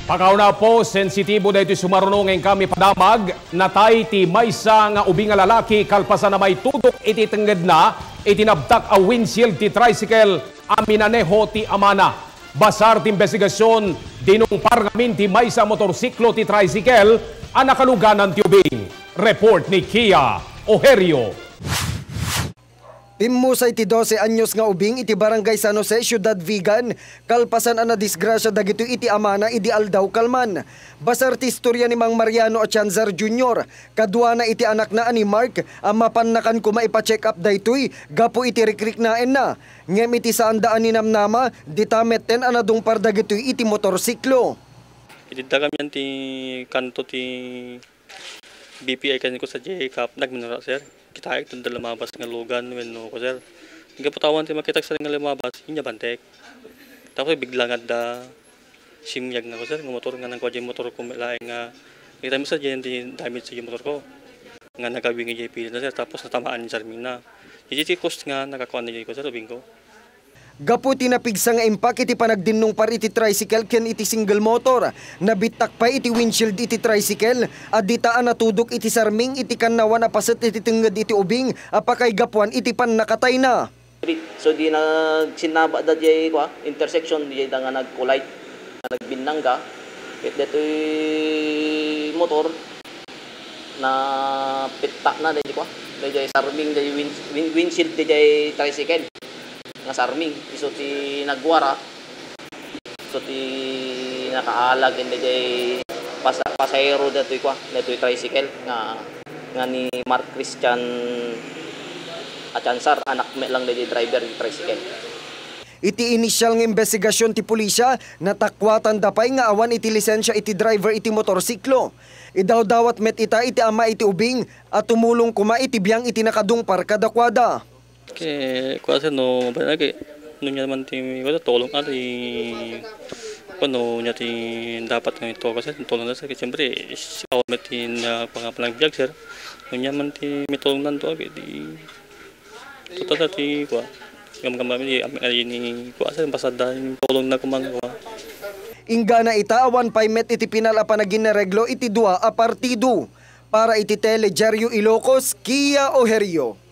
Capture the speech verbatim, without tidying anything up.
Pakauna po, sensitibo na ito sumarunong ng kami padamag, natay ti maysa nga ubing nga lalaki kalpasan na may tudok iti tengged na, itinabtak a windshield ti tricycle, aminaneho ti amana. Basar ti investigasyon, dinungpar ngamin ti maysa motorsiklo ti tricycle, anakaluganan ti ubing. Report ni Kia Ojerio. Pimusay ti dose anyos nga ubing iti barangay San Jose, Ciudad Vigan, kalpasan ana disgrasya dagito iti amana idi aldaw kalman. Basar ti istorya ni Mang Mariano Achanzar Junior, kadwa na iti anak na ani Mark, ang mapannakan ko maipa-check up daytoy, gapo iti rikrik naen na. Ngem iti saandaan ni namnama, ditamet ten anadong par dagitoy iti motorsiklo. Itida kami yan ti kanto ti B P I kaniko sa J-Cup, nagminara sir. Kita ay ito lumabas ng lugan, no, ko sir. Hingga po tawan tayo makita sa nga lumabas, yun niya bantek. Tapos bigla nga da simyag na ko sir, ng motor nga ng kwadya motor ko laing nga. Kita mo sa dyan di damage sa motor ko. Nga nagawing nga J P na sir, tapos natamaan ni Sarming na. Yung J T cost nga nakakuha na ko sir, ubing ko. Gapo tinapigsa nga impact iti panagdinong par iti tricycle ken iti single motor. Nabitak pa iti windshield iti tricycle. Aditaan natudok iti Sarming iti kanawan na paset iti tingged iti ubing. Apakay gapuan iti pan nakatay na. So di nagsinaba da jay kwa intersection di da nga nagkulay. Nagbinang ka. Ket detoy motor na pitak na di kwa. Di Sarming di windshield di jay tricycle. Nga Sarming, iso ti nagwara, iso ti nakaalag, hindi jay pas pasahero dato'y kwa, dato'y tricycle, nga, nga ni Mark Christian Achanzar, anak me lang dato'y driver yung tricycle. Iti inisyal nga investigasyon ti pulisya, natakwatan dapay nga awan iti lisensya iti driver iti motorsiklo. Idaw-dawat met ita iti ama iti ubing, at tumulong kuma iti biyang iti nakadungpar kadakwada. Kaya kuasa no mabalagi no niya man ti wala tolong ari kuno niya ti dapat ng ito kasi tolong na sa siyempre si met tin pangapalang biag sir no niya man ti mitulong nanto agi di total ti kwa gam-gam mi ari ni kuasa pasada tolong na kumang kwa. Ingana ita awan pay met iti pinalapan na ginareglo iti dua a partido para iti Tele Diario Ilocos, Kia Ojerio.